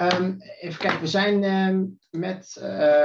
Even kijken, we zijn met...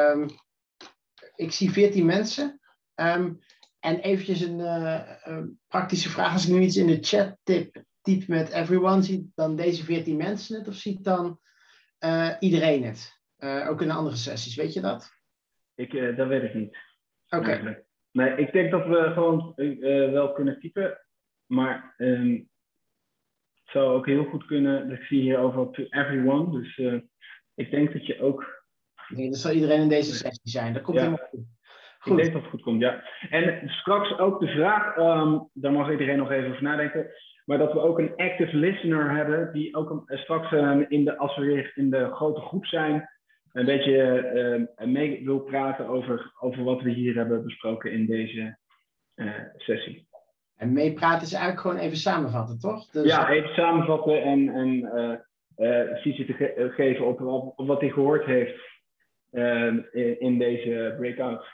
ik zie 14 mensen. En eventjes een praktische vraag. Als ik nu iets in de chat typ met everyone, ziet dan deze 14 mensen het? Of ziet dan iedereen het? Ook in de andere sessies, weet je dat? Dat weet ik niet. Oké. Nee, ik denk dat we gewoon wel kunnen typen. Maar het zou ook heel goed kunnen. Ik zie hier overal to everyone. Dus ik denk dat je ook... Nee, dat zal iedereen in deze sessie zijn. Dat komt helemaal goed. Ik denk dat het goed komt, ja. En straks ook de vraag, daar mag iedereen nog even over nadenken, maar dat we ook een active listener hebben, die ook straks, als we weer in de grote groep zijn, een beetje mee wil praten over wat we hier hebben besproken in deze sessie. En meepraten is eigenlijk gewoon even samenvatten, toch? Dus... Ja, even samenvatten en visie te geven op wat hij gehoord heeft in deze breakout.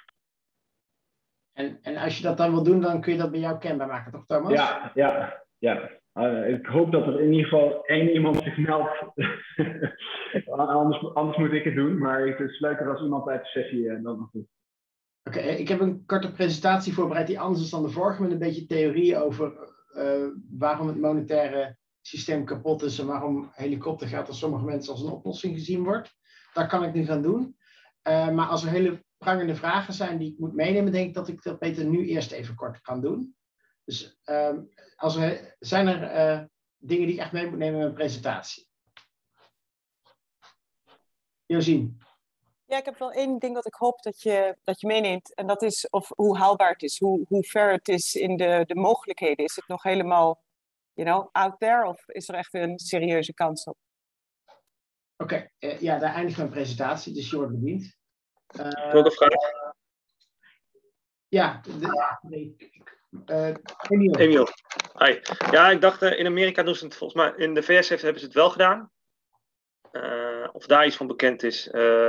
En als je dat dan wil doen, dan kun je dat bij jou kenbaar maken, toch Thomas? Ja. Ik hoop dat er in ieder geval één iemand zich meldt. anders moet ik het doen, maar het is leuker als iemand uit de sessie dan nog doet. Oké, ik heb een korte presentatie voorbereid die anders is dan de vorige, met een beetje theorie over waarom het monetaire systeem kapot is en waarom helikoptergeld door sommige mensen als een oplossing gezien wordt. Dat kan ik nu gaan doen. Maar als er hele prangende vragen zijn die ik moet meenemen, denk ik dat ik dat beter nu eerst even kort kan doen. Dus zijn er dingen die ik echt mee moet nemen in mijn presentatie? Josien? Ja, ik heb wel één ding wat ik hoop dat je meeneemt. En dat is hoe haalbaar het is, hoe ver het is in de mogelijkheden. Is het nog helemaal, out there? Of is er echt een serieuze kans op? Oké, ja, daar eindigt mijn presentatie, dus je wordt bediend. Nog een vraag? Ja, Emiel. Hi. Ja, ik dacht, in Amerika doen ze het volgens mij, in de VS hebben ze het wel gedaan. Of daar iets van bekend is,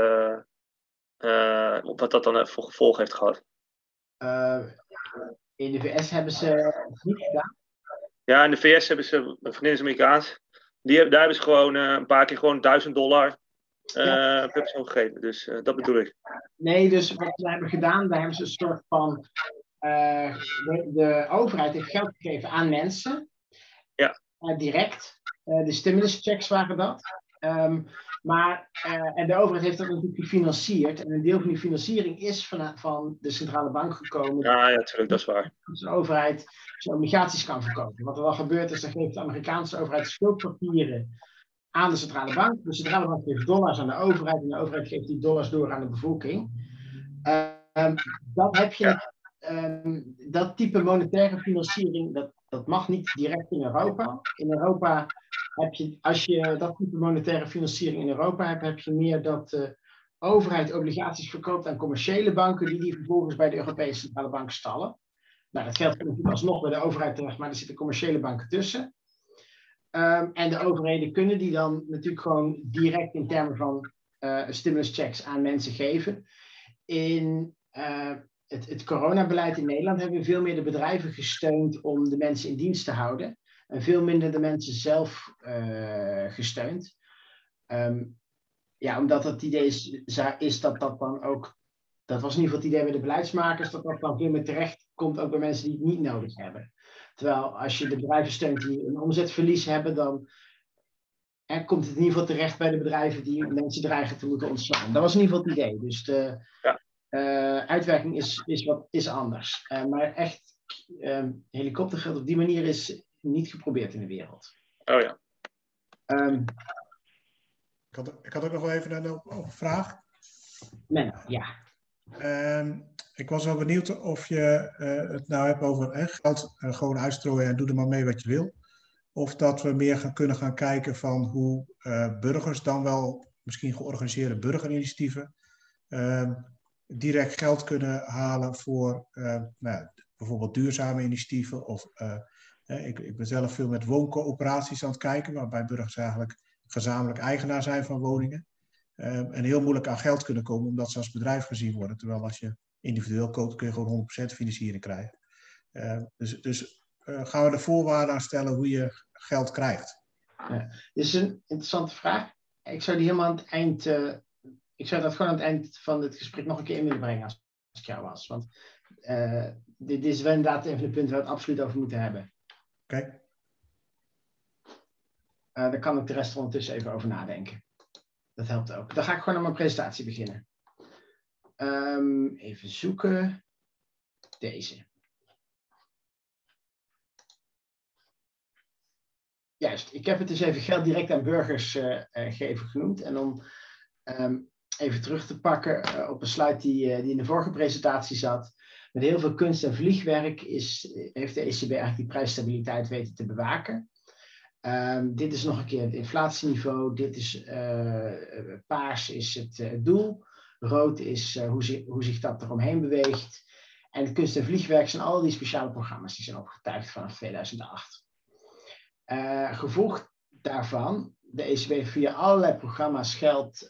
wat dat dan voor gevolg heeft gehad. In de VS hebben ze het niet gedaan. Ja, in de VS hebben ze, mijn vriendin is Amerikaans, daar hebben ze gewoon een paar keer gewoon $1000 per persoon gegeven. Dus dat bedoel ik. Nee, dus wat ze hebben gedaan, daar hebben ze een soort van... de overheid heeft geld gegeven aan mensen. Ja. Direct. De stimuluschecks waren dat. En de overheid heeft dat natuurlijk gefinancierd. En een deel van die financiering is van de centrale bank gekomen. Ja, natuurlijk, dat is waar. Dus de overheid zijn obligaties kan verkopen. Wat er wel gebeurt is, dan geeft de Amerikaanse overheid schuldpapieren aan de centrale bank. De centrale bank geeft dollars aan de overheid. En de overheid geeft die dollars door aan de bevolking. Dat heb je... dat type monetaire financiering, dat mag niet direct in Europa. In Europa heb je, als je dat type monetaire financiering in Europa hebt, heb je meer dat de overheid obligaties verkoopt aan commerciële banken, die vervolgens bij de Europese Centrale Bank stallen. Nou, dat geld komt natuurlijk alsnog bij de overheid terecht, maar er zitten commerciële banken tussen. En de overheden kunnen die dan natuurlijk gewoon direct in termen van stimuluschecks aan mensen geven. In het coronabeleid in Nederland hebben we veel meer de bedrijven gesteund om de mensen in dienst te houden. En veel minder de mensen zelf gesteund. Omdat het idee is dat dan ook... Dat was in ieder geval het idee bij de beleidsmakers, dat dan veel meer terecht komt ook bij mensen die het niet nodig hebben. Terwijl als je de bedrijven steunt die een omzetverlies hebben, dan komt het in ieder geval terecht bij de bedrijven die mensen dreigen te moeten ontslaan. Dat was in ieder geval het idee. Dus de uitwerking is anders. Maar echt, helikoptergeld op die manier is niet geprobeerd in de wereld. Oh ja. Ik had ook nog wel even een vraag. Ja. Ik was wel benieuwd of je het nou hebt over geld gewoon uitstrooien en doe er maar mee wat je wil. Of dat we meer kunnen gaan kijken van hoe burgers dan wel, misschien georganiseerde burgerinitiatieven, direct geld kunnen halen voor bijvoorbeeld duurzame initiatieven. Of ik ben zelf veel met wooncoöperaties aan het kijken, waarbij burgers eigenlijk gezamenlijk eigenaar zijn van woningen. En heel moeilijk aan geld kunnen komen, omdat ze als bedrijf gezien worden. Terwijl als je individueel koopt, kun je gewoon 100% financiering krijgen. Dus gaan we de voorwaarden aan stellen hoe je geld krijgt? Ja, dit is een interessante vraag. Ik zou die helemaal aan het eind... ik zou dat gewoon aan het eind van het gesprek nog een keer in willen brengen als ik jou was. Want dit is wel inderdaad een van de punten waar we het absoluut over moeten hebben. Oké. Daar kan ik de rest ondertussen even over nadenken. Dat helpt ook. Dan ga ik gewoon aan mijn presentatie beginnen. Even zoeken. Deze. Juist, ik heb het dus even geld direct aan burgers geven genoemd. En om even terug te pakken op een slide die in de vorige presentatie zat. Met heel veel kunst en vliegwerk heeft de ECB eigenlijk die prijsstabiliteit weten te bewaken. Dit is nog een keer het inflatieniveau. Dit is paars is het doel. Rood is hoe zich dat eromheen beweegt. En kunst en vliegwerk zijn al die speciale programma's die zijn opgetuigd vanaf 2008. Gevolg daarvan, de ECB via allerlei programma's geld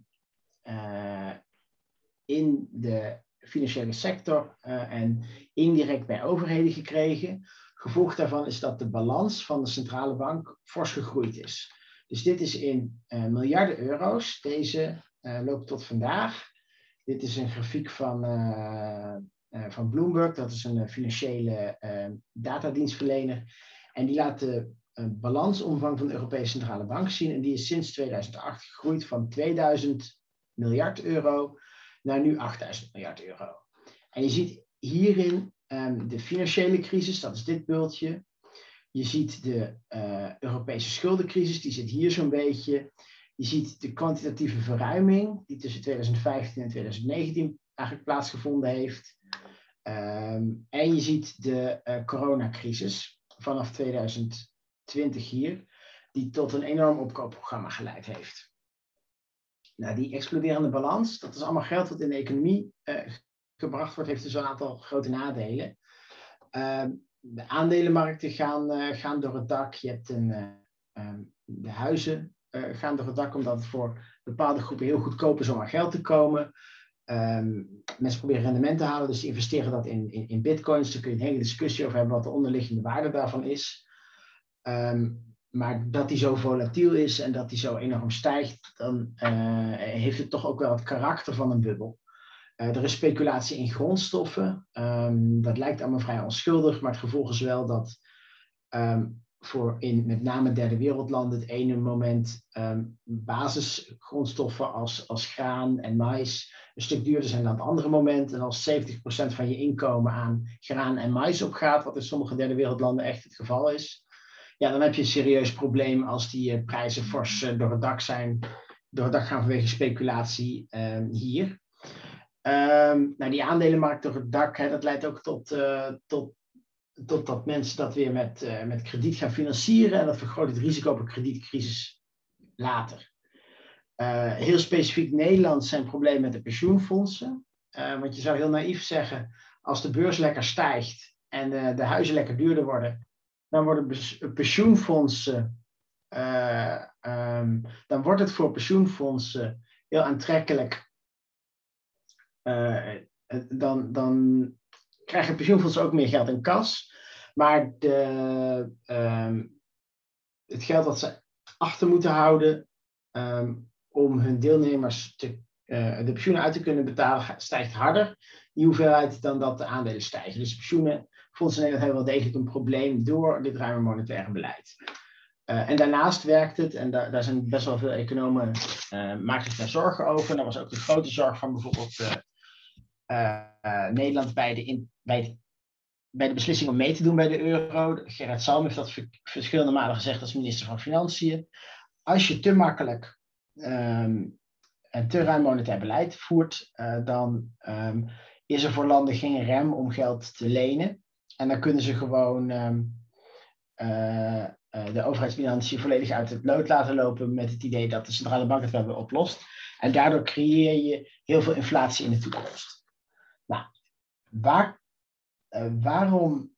in de financiële sector en indirect bij overheden gekregen. Gevolg daarvan is dat de balans van de centrale bank fors gegroeid is. Dus dit is in miljarden euro's. Deze loopt tot vandaag. Dit is een grafiek van Bloomberg. Dat is een financiële datadienstverlener. En die laat de balansomvang van de Europese Centrale Bank zien. En die is sinds 2008 gegroeid van 2000 miljard euro naar nu 8000 miljard euro. En je ziet hierin de financiële crisis, dat is dit bultje. Je ziet de Europese schuldencrisis, die zit hier zo'n beetje. Je ziet de kwantitatieve verruiming, die tussen 2015 en 2019 eigenlijk plaatsgevonden heeft. En je ziet de coronacrisis vanaf 2020 hier, die tot een enorm opkoopprogramma geleid heeft. Nou, die exploderende balans, dat is allemaal geld wat in de economie gebracht wordt, heeft dus een aantal grote nadelen. De aandelenmarkten gaan door het dak. Je hebt de huizen gaan door het dak, omdat het voor bepaalde groepen heel goedkoop is om aan geld te komen. Mensen proberen rendement te halen, dus die investeren dat in bitcoins. Daar kun je een hele discussie over hebben wat de onderliggende waarde daarvan is. Maar dat die zo volatiel is en dat die zo enorm stijgt, dan heeft het toch ook wel het karakter van een bubbel. Er is speculatie in grondstoffen. Dat lijkt allemaal vrij onschuldig, maar het gevolg is wel dat voor in met name derde wereldlanden het ene moment basisgrondstoffen als graan en mais een stuk duurder zijn dan het andere moment. En als 70% van je inkomen aan graan en mais opgaat, wat in sommige derde wereldlanden echt het geval is, ja, dan heb je een serieus probleem als die prijzen fors door het dak gaan vanwege speculatie hier. Nou, die aandelenmarkt door het dak, dat leidt ook tot dat mensen dat weer met krediet gaan financieren. En dat vergroot het risico op een kredietcrisis later. Heel specifiek Nederland zijn problemen met de pensioenfondsen. Want je zou heel naïef zeggen, als de beurs lekker stijgt en de huizen lekker duurder worden, dan worden pensioenfondsen, dan wordt het voor pensioenfondsen heel aantrekkelijk. Dan krijgen pensioenfondsen ook meer geld in kas. Maar het geld dat ze achter moeten houden om hun deelnemers de pensioenen uit te kunnen betalen, stijgt harder die hoeveelheid dan dat de aandelen stijgen. Dus pensioenfondsen in Nederland hebben wel degelijk een probleem door dit ruime monetaire beleid. En daarnaast werkt het, en daar zijn best wel veel economen maken zich daar zorgen over. En dat was ook de grote zorg van bijvoorbeeld Nederland bij de beslissing om mee te doen bij de euro. Gerrit Salm heeft dat verschillende malen gezegd als minister van Financiën. Als je te makkelijk en te ruim monetair beleid voert, dan is er voor landen geen rem om geld te lenen. En dan kunnen ze gewoon de overheidsfinanciën volledig uit het lood laten lopen met het idee dat de centrale bank het wel weer oplost. En daardoor creëer je heel veel inflatie in de toekomst. Nou, waarom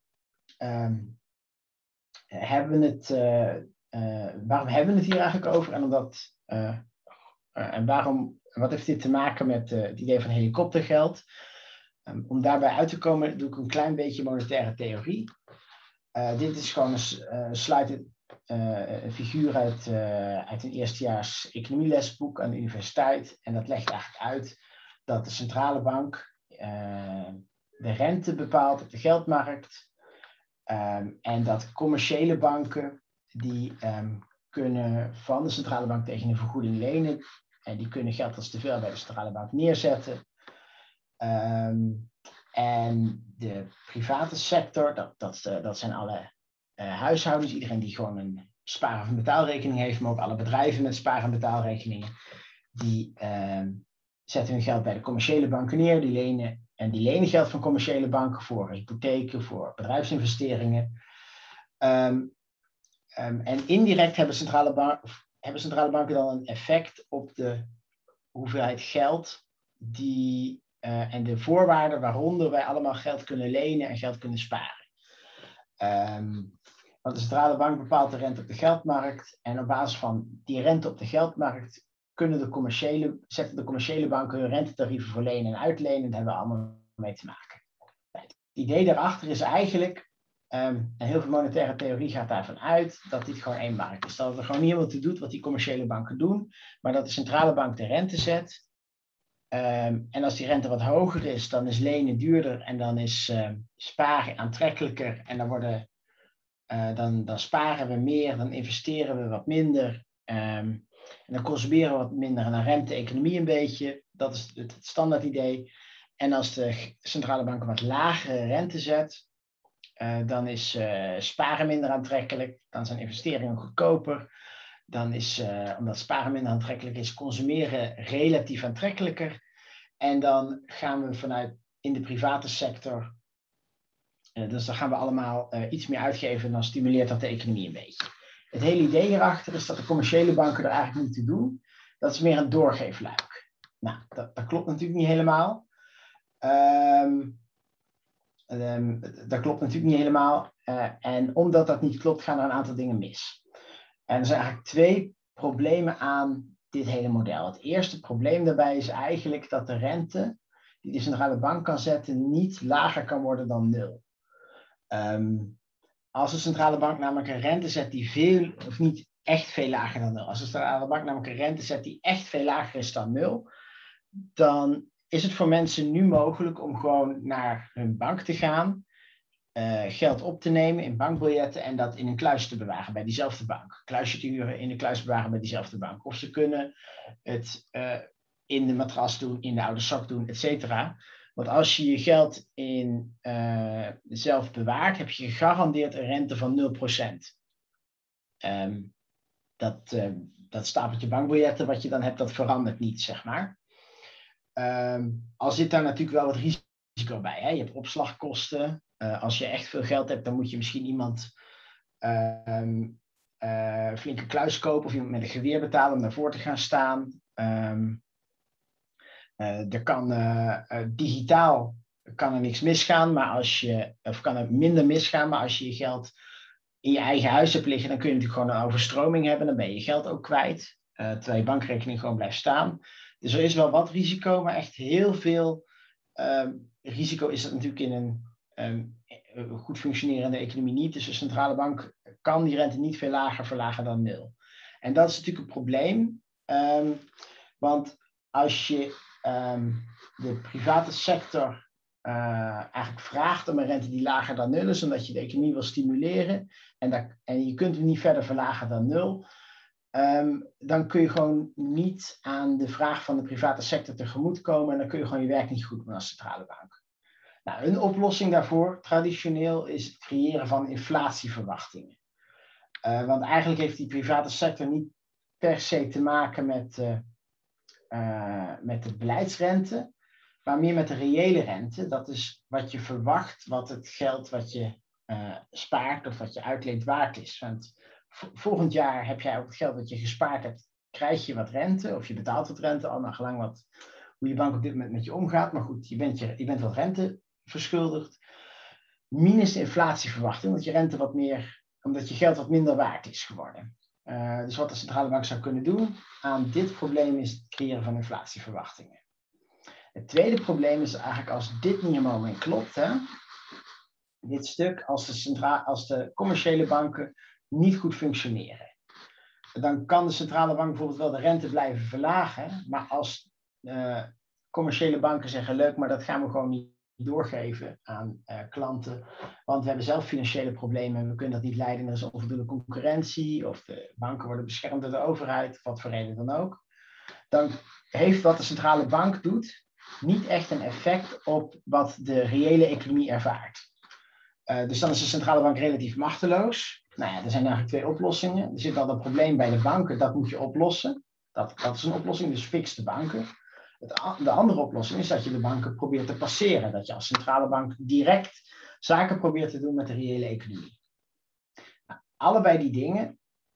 hebben we het hier eigenlijk over? En wat heeft dit te maken met het idee van helikoptergeld? Om daarbij uit te komen doe ik een klein beetje monetaire theorie. Dit is gewoon een slide een figuur uit een eerstejaars economielesboek aan de universiteit. En dat legt eigenlijk uit dat de centrale bank de rente bepaalt op de geldmarkt. En dat commerciële banken die kunnen van de centrale bank tegen een vergoeding lenen. En die kunnen geld als te veel bij de centrale bank neerzetten. En de private sector, dat zijn alle huishoudens, iedereen die gewoon een spaar- of een betaalrekening heeft, maar ook alle bedrijven met spaar- en betaalrekeningen, die zetten hun geld bij de commerciële banken neer, die lenen geld van commerciële banken voor hypotheken, voor bedrijfsinvesteringen. En indirect hebben centrale banken dan een effect op de hoeveelheid geld en de voorwaarden waaronder wij allemaal geld kunnen lenen en geld kunnen sparen. Want de centrale bank bepaalt de rente op de geldmarkt en op basis van die rente op de geldmarkt zetten de commerciële banken hun rentetarieven voor lenen en uitlenen. Daar hebben we allemaal mee te maken. Het idee daarachter is eigenlijk, en heel veel monetaire theorie gaat daarvan uit, dat dit gewoon één markt is. Dat er gewoon niet helemaal toe doet wat die commerciële banken doen, maar dat de centrale bank de rente zet. En als die rente wat hoger is, dan is lenen duurder en dan is sparen aantrekkelijker. En dan sparen we meer, dan investeren we wat minder. En dan consumeren we wat minder en dan remt de economie een beetje. Dat is het standaard idee. En als de centrale bank een wat lagere rente zet, dan is sparen minder aantrekkelijk. Dan zijn investeringen goedkoper. Dan is, omdat sparen minder aantrekkelijk is, consumeren relatief aantrekkelijker. En dan gaan we vanuit in de private sector, dus dan gaan we allemaal iets meer uitgeven en dan stimuleert dat de economie een beetje. Het hele idee hierachter is dat de commerciële banken er eigenlijk niet toe doen. Dat is meer een doorgeefluik. Nou, dat klopt natuurlijk niet helemaal. Dat klopt natuurlijk niet helemaal. En omdat dat niet klopt, gaan er een aantal dingen mis. En er zijn eigenlijk 2 problemen aan dit hele model. Het eerste probleem daarbij is eigenlijk dat de rente die de centrale bank kan zetten niet lager kan worden dan 0. Als de centrale bank namelijk een rente zet die niet echt veel lager dan 0. Als de centrale bank namelijk een rente zet die echt veel lager is dan 0, dan is het voor mensen nu mogelijk om gewoon naar hun bank te gaan, geld op te nemen in bankbiljetten en dat in een kluis te bewaren bij diezelfde bank. Kluisje te huren, in de kluis bewaren bij diezelfde bank. Of ze kunnen het in de matras doen, in de oude zak doen, et cetera. Want als je je geld zelf bewaart, heb je gegarandeerd een rente van 0%. Dat stapeltje bankbiljetten wat je dan hebt, dat verandert niet, zeg maar. Al zit daar natuurlijk wel wat risico bij. Hè? Je hebt opslagkosten. Als je echt veel geld hebt, dan moet je misschien iemand flinke kluis kopen of iemand met een geweer betalen om daarvoor te gaan staan. Digitaal kan er niks misgaan, of kan er minder misgaan, maar als je je geld in je eigen huis hebt liggen, dan kun je natuurlijk gewoon een overstroming hebben, dan ben je je geld ook kwijt, terwijl je bankrekening gewoon blijft staan. Dus er is wel wat risico, maar echt heel veel risico is dat natuurlijk in een goed functionerende economie niet. Dus de centrale bank kan die rente niet veel lager verlagen dan 0. En dat is natuurlijk een probleem, want als je de private sector eigenlijk vraagt om een rente die lager dan 0 is, omdat je de economie wil stimuleren en je kunt hem niet verder verlagen dan 0, dan kun je gewoon niet aan de vraag van de private sector tegemoetkomen en dan kun je gewoon je werk niet goed doen als centrale bank. Nou, een oplossing daarvoor, traditioneel, is het creëren van inflatieverwachtingen. Want eigenlijk heeft die private sector niet per se te maken met de beleidsrente, maar meer met de reële rente. Dat is wat je verwacht, wat het geld wat je spaart of wat je uitleent waard is. Want volgend jaar heb jij op het geld dat je gespaard hebt, krijg je wat rente, of je betaalt wat rente, al naar gelang hoe je bank op dit moment met je omgaat. Maar goed, je bent wat rente verschuldigd. Minus de inflatieverwachting, omdat je geld wat minder waard is geworden. Dus wat de centrale bank zou kunnen doen aan dit probleem is het creëren van inflatieverwachtingen. Het tweede probleem is eigenlijk als dit niet helemaal mee klopt, hè, dit stuk, als de commerciële banken niet goed functioneren. Dan kan de centrale bank bijvoorbeeld wel de rente blijven verlagen, maar als commerciële banken zeggen leuk, maar dat gaan we gewoon niet doorgeven aan klanten, want we hebben zelf financiële problemen en we kunnen dat niet leiden, er is onvoldoende concurrentie of de banken worden beschermd door de overheid, of wat voor reden dan ook. Dan heeft wat de centrale bank doet niet echt een effect op wat de reële economie ervaart. Dus dan is de centrale bank relatief machteloos. Nou ja, er zijn eigenlijk twee oplossingen. Er zit al een probleem bij de banken, dat moet je oplossen. Dat is een oplossing, dus fix de banken. De andere oplossing is dat je de banken probeert te passeren. Dat je als centrale bank direct zaken probeert te doen met de reële economie. Nou, allebei die dingen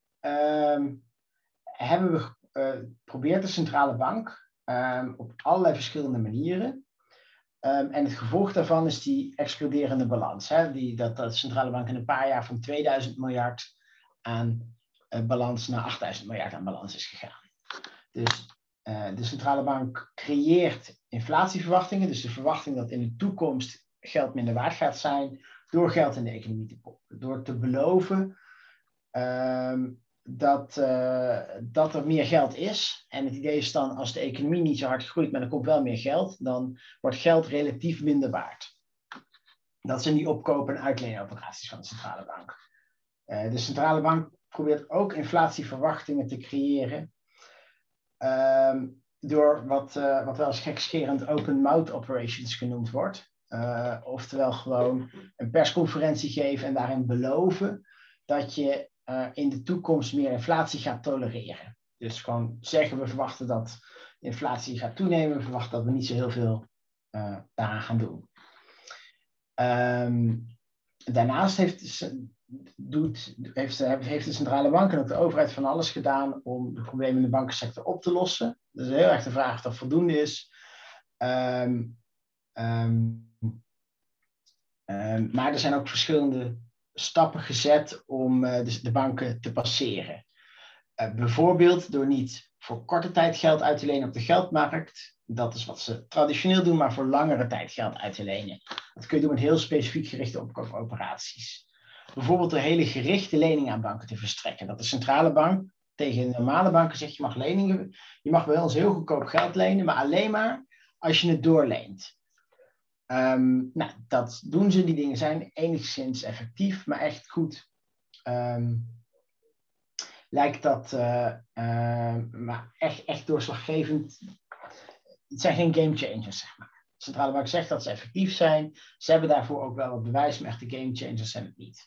probeert de centrale bank op allerlei verschillende manieren. En het gevolg daarvan is die exploderende balans. Hè? Dat de centrale bank in een paar jaar van 2000 miljard aan balans naar 8000 miljard aan balans is gegaan. Dus de centrale bank creëert inflatieverwachtingen. Dus de verwachting dat in de toekomst geld minder waard gaat zijn door geld in de economie te pompen. Door te beloven dat er meer geld is. En het idee is dan, als de economie niet zo hard groeit, maar er komt wel meer geld, dan wordt geld relatief minder waard. Dat zijn die opkoop- en uitleenoperaties van de centrale bank. De centrale bank probeert ook inflatieverwachtingen te creëren door wat wel eens gekscherend open mouth operations genoemd wordt. Oftewel gewoon een persconferentie geven en daarin beloven dat je in de toekomst meer inflatie gaat tolereren. Dus gewoon zeggen, we verwachten dat de inflatie gaat toenemen, we verwachten dat we niet zo heel veel daaraan gaan doen. Daarnaast heeft de centrale bank en ook de overheid van alles gedaan om de problemen in de bankensector op te lossen. Dat is heel erg de vraag of dat voldoende is. Maar er zijn ook verschillende stappen gezet om de banken te passeren. Bijvoorbeeld door niet voor korte tijd geld uit te lenen op de geldmarkt. Dat is wat ze traditioneel doen, maar voor langere tijd geld uit te lenen. Dat kun je doen met heel specifiek gerichte opkoopoperaties. Bijvoorbeeld door hele gerichte leningen aan banken te verstrekken. Dat de centrale bank tegen normale banken zegt, je mag bij ons heel goedkoop geld lenen, maar alleen maar als je het doorleent. Dat doen ze. Die dingen zijn enigszins effectief, maar echt goed lijkt dat maar echt doorslaggevend. Het zijn geen game changers, zeg maar. De centrale bank zegt dat ze effectief zijn. Ze hebben daarvoor ook wel wat bewijs, maar echte game changers zijn het niet.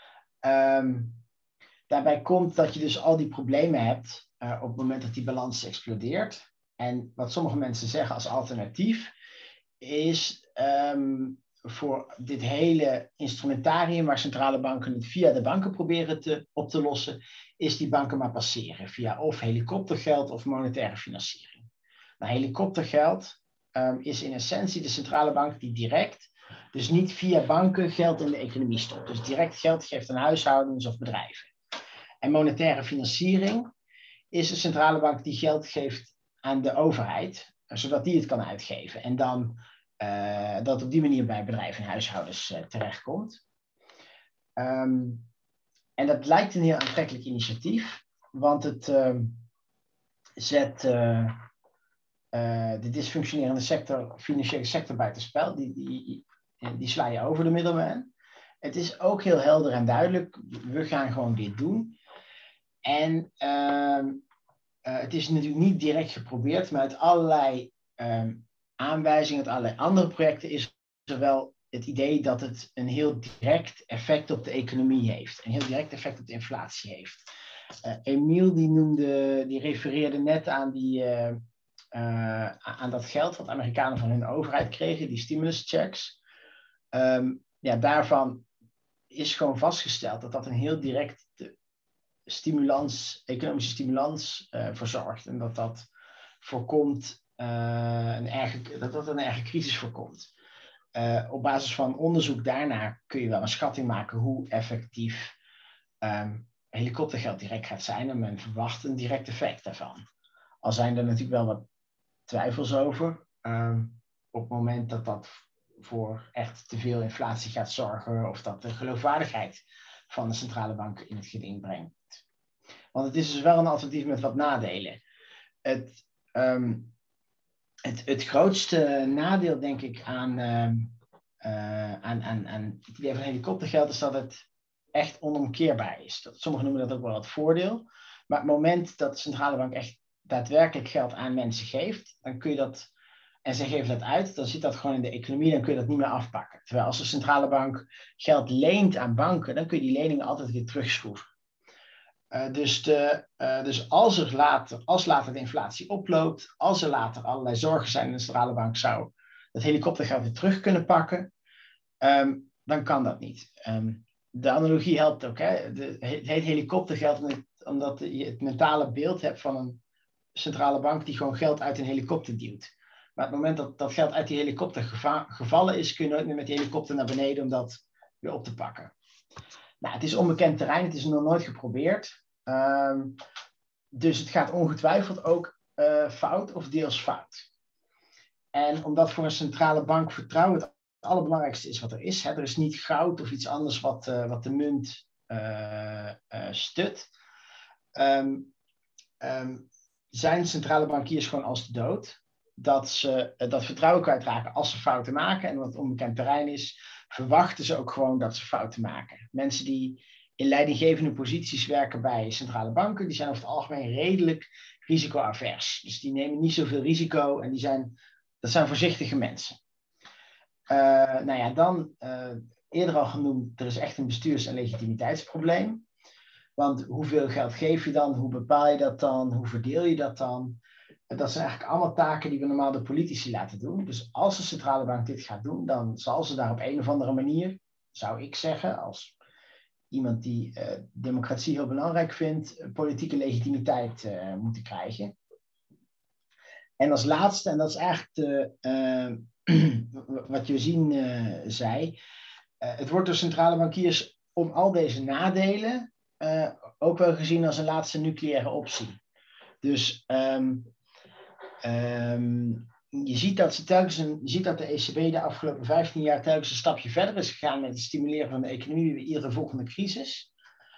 Daarbij komt dat je dus al die problemen hebt op het moment dat die balans explodeert. En wat sommige mensen zeggen als alternatief is voor dit hele instrumentarium waar centrale banken het via de banken proberen op te lossen, is die banken maar passeren via of helikoptergeld of monetaire financiering. Nou, helikoptergeld is in essentie de centrale bank die direct, dus niet via banken, geld in de economie stopt. Dus direct geld geeft aan huishoudens of bedrijven. En monetaire financiering is de centrale bank die geld geeft aan de overheid, zodat die het kan uitgeven. En dan dat op die manier bij bedrijven en huishoudens terechtkomt. En dat lijkt een heel aantrekkelijk initiatief, want het zet de dysfunctionerende financiële sector buitenspel. Die sla je over de middleman. Het is ook heel helder en duidelijk, we gaan gewoon dit doen. En het is natuurlijk niet direct geprobeerd, maar uit allerlei aanwijzingen, uit allerlei andere projecten is er wel het idee dat het een heel direct effect op de economie heeft. Een heel direct effect op de inflatie heeft. Emiel die refereerde net aan dat geld wat Amerikanen van hun overheid kregen, die stimuluschecks. Daarvan is gewoon vastgesteld dat dat een heel direct economische stimulans verzorgt. En dat voorkomt een erge crisis voorkomt. Op basis van onderzoek daarna kun je wel een schatting maken hoe effectief helikoptergeld direct gaat zijn. En men verwacht een direct effect daarvan. Al zijn er natuurlijk wel wat twijfels over. Op het moment dat voor echt te veel inflatie gaat zorgen of dat de geloofwaardigheid van de centrale bank in het geding brengt. Want het is dus wel een alternatief met wat nadelen. Het grootste nadeel, denk ik, aan het idee van helikoptergeld is dat het echt onomkeerbaar is. Sommigen noemen dat ook wel het voordeel. Maar het moment dat de centrale bank echt daadwerkelijk geld aan mensen geeft, dan kun je dat, en zij geven dat uit, dan zit dat gewoon in de economie, dan kun je dat niet meer afpakken. Terwijl als de centrale bank geld leent aan banken, dan kun je die leningen altijd weer terugschroeven. Dus als later de inflatie oploopt, als er later allerlei zorgen zijn in de centrale bank zou dat helikoptergeld weer terug kunnen pakken, dan kan dat niet. De analogie helpt ook. Hè? Het heet helikoptergeld omdat je het mentale beeld hebt van een centrale bank die gewoon geld uit een helikopter duwt. Maar op het moment dat dat geld uit die helikopter gevallen is, kun je nooit meer met die helikopter naar beneden om dat weer op te pakken. Nou, het is onbekend terrein, het is nog nooit geprobeerd. Dus het gaat ongetwijfeld ook fout of deels fout. En omdat voor een centrale bank vertrouwen het allerbelangrijkste is wat er is. Hè? Er is niet goud of iets anders wat de munt stut. Zijn centrale bankiers gewoon als de dood. Dat ze dat vertrouwen kwijtraken als ze fouten maken. En omdat het onbekend terrein is, verwachten ze ook gewoon dat ze fouten maken. Mensen die in leidinggevende posities werken bij centrale banken, die zijn over het algemeen redelijk risicoavers. Dus die nemen niet zoveel risico en dat zijn voorzichtige mensen. Eerder al genoemd, er is echt een bestuurs- en legitimiteitsprobleem. Want hoeveel geld geef je dan? Hoe bepaal je dat dan? Hoe verdeel je dat dan? Dat zijn eigenlijk allemaal taken die we normaal de politici laten doen. Dus als de centrale bank dit gaat doen, dan zal ze daar op een of andere manier, zou ik zeggen, als iemand die democratie heel belangrijk vindt, politieke legitimiteit moeten krijgen. En als laatste, en dat is eigenlijk wat Josien zei, het wordt door centrale bankiers om al deze nadelen ook wel gezien als een laatste nucleaire optie. Dus je ziet dat de ECB de afgelopen 15 jaar telkens een stapje verder is gegaan met het stimuleren van de economie bij iedere volgende crisis.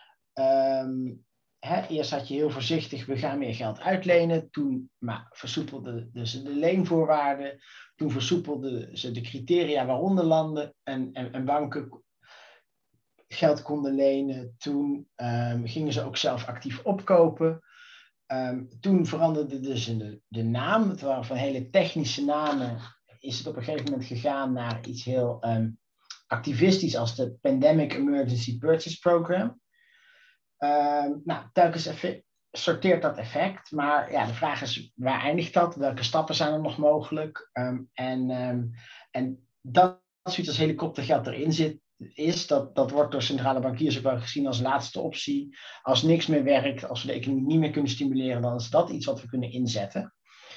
Eerst had je heel voorzichtig, we gaan meer geld uitlenen. Toen versoepelden ze de leenvoorwaarden. Toen versoepelden ze de criteria waaronder landen en banken geld konden lenen. Toen gingen ze ook zelf actief opkopen. Toen veranderde dus de naam. Het waren van hele technische namen. Is het op een gegeven moment gegaan naar iets heel activistisch als de Pandemic Emergency Purchase Program. Telkens sorteert dat effect. Maar ja, de vraag is, waar eindigt dat? Welke stappen zijn er nog mogelijk? En dat zoiets als helikoptergeld erin zit, dat wordt door centrale bankiers ook wel gezien als laatste optie. Als niks meer werkt, als we de economie niet meer kunnen stimuleren, dan is dat iets wat we kunnen inzetten.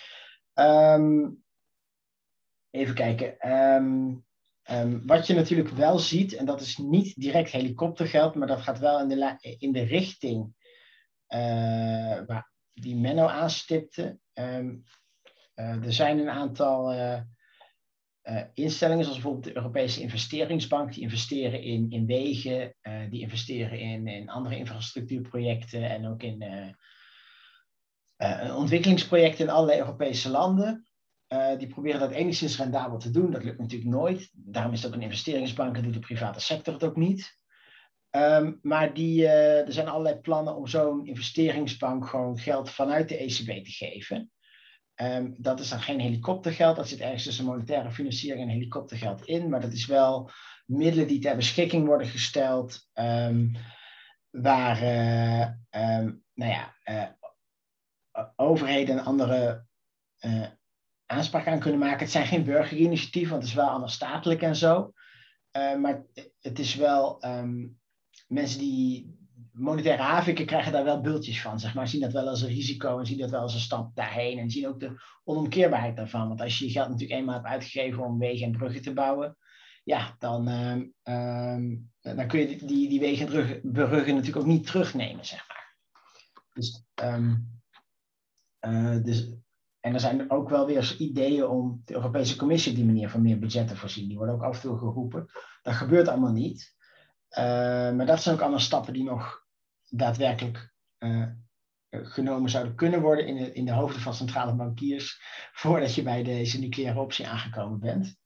Even kijken. Wat je natuurlijk wel ziet, en dat is niet direct helikoptergeld, maar dat gaat wel in de richting die Menno aanstipte. Er zijn een aantal instellingen, zoals bijvoorbeeld de Europese Investeringsbank, die investeren in wegen, die investeren in andere infrastructuurprojecten en ook in ontwikkelingsprojecten in allerlei Europese landen. Die proberen dat enigszins rendabel te doen. Dat lukt natuurlijk nooit. Daarom is het ook een investeringsbank en doet de private sector het ook niet. Maar er zijn allerlei plannen om zo'n investeringsbank gewoon geld vanuit de ECB te geven. Dat is dan geen helikoptergeld. Dat zit ergens tussen monetaire financiering en helikoptergeld in. Maar dat is wel middelen die ter beschikking worden gesteld. Waar overheden en andere aanspraak aan kunnen maken. Het zijn geen burgerinitiatieven, want het is wel allemaal statelijk en zo. Maar het is wel mensen die monetaire haviken krijgen daar wel bultjes van, zeg maar. Zien dat wel als een risico en zien dat wel als een stap daarheen. En zien ook de onomkeerbaarheid daarvan. Want als je je geld natuurlijk eenmaal hebt uitgegeven om wegen en bruggen te bouwen, ja, dan kun je die wegen en bruggen natuurlijk ook niet terugnemen, zeg maar. En er zijn ook wel weer ideeën om de Europese Commissie op die manier van meer budget te voorzien. Die worden ook af en toe geroepen. Dat gebeurt allemaal niet. Maar dat zijn ook allemaal stappen die nog daadwerkelijk genomen zouden kunnen worden in de hoofden van centrale bankiers voordat je bij deze nucleaire optie aangekomen bent.